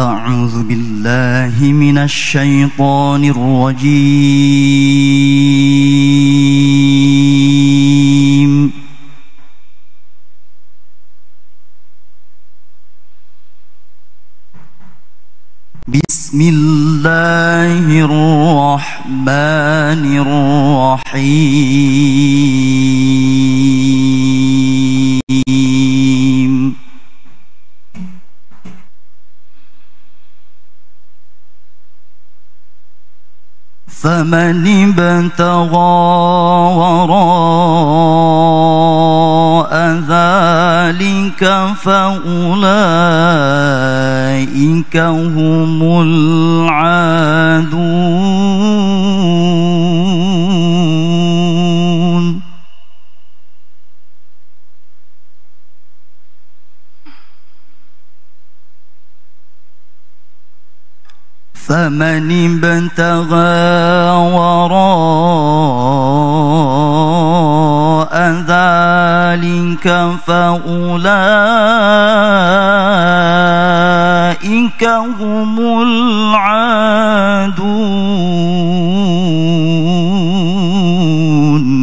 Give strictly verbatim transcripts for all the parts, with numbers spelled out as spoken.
أعوذ بالله من الشيطان الرجيم. بسم الله الرحمن الرحيم. فمن ابتغى وراء ذلك فأولئك هم العادون. فمن ابتغى وراء ذلك فأولئك هم العادون.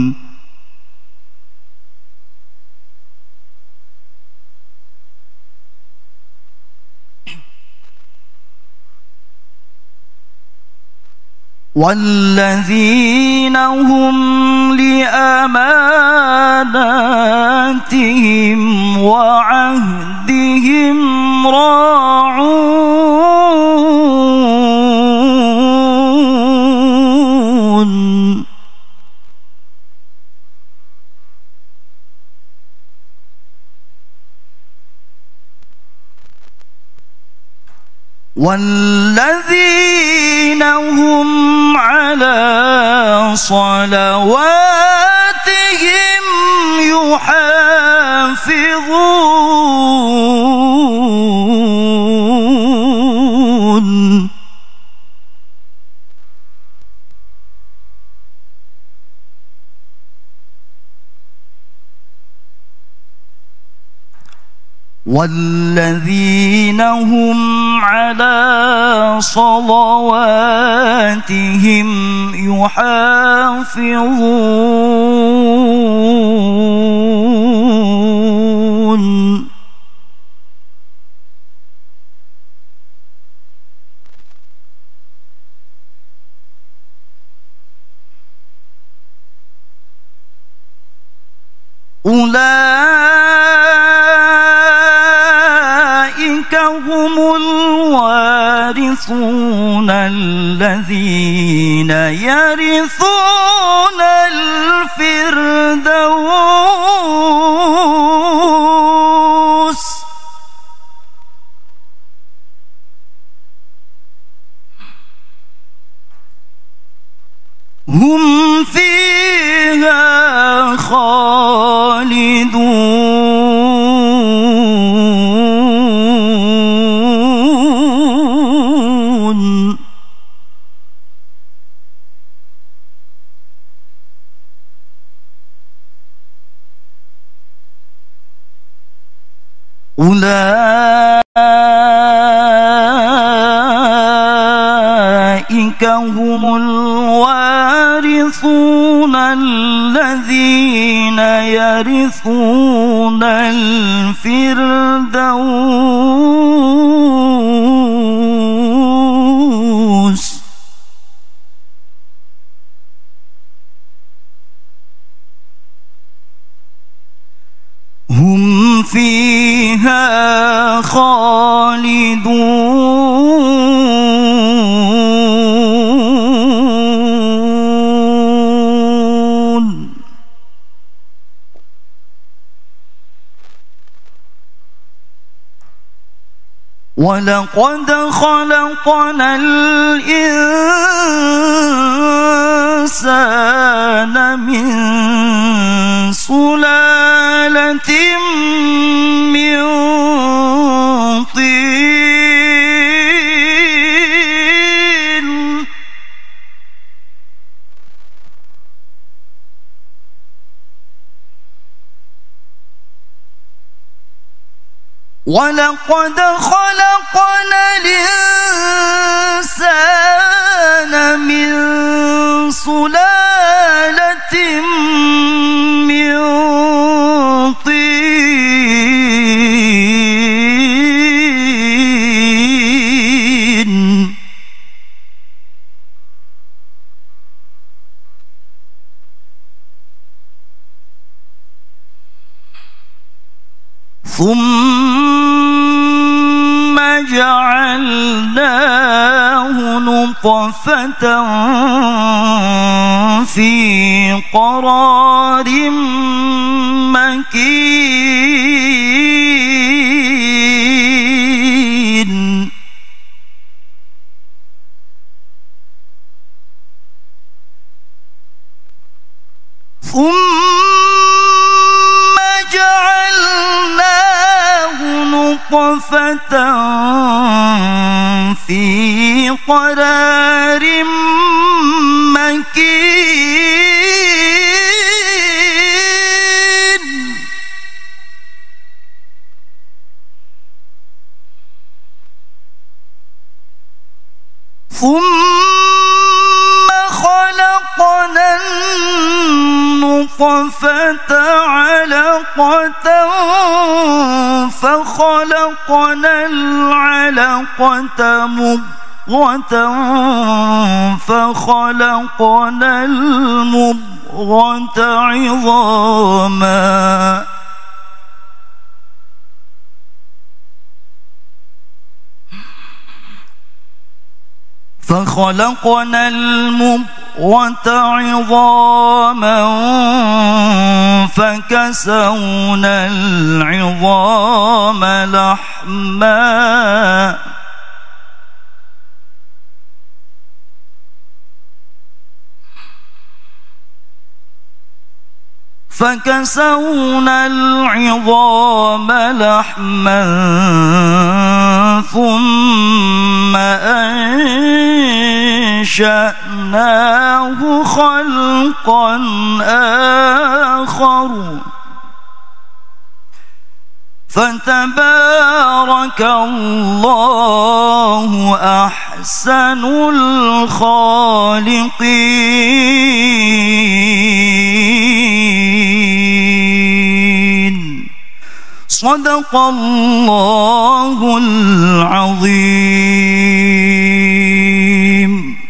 والذين هم لأماناتهم وعهدهم راعون. والذين هم على صلواتهم يحافظون. والذين هم على صلواتهم يحافظون. أولئك هم الوارثون الذين يرثون الفردوس. هم فيها خالدون. أولئك هم الوارثون الذين يرثون الفردوس. هم فيها خالدون. ولقد خلقنا الإنسان من سلالة من طين. ولقد خلقنا الإنسان من سلالة من طين ثم جعلناه نطفة في قرار مكين ثم جعلناه نطفة في قرار مكين ثم خلقنا النطفة علقة فخلقنا العلقة مضغة فخلقنا المضغة عظاما فخلقنا المضغة عظاما فكسونا العظام لحما فكسونا العظام لحما ثم أنشأناه خلقا آخر فتبارك الله أحسن الخالقين صدق الله العظيم.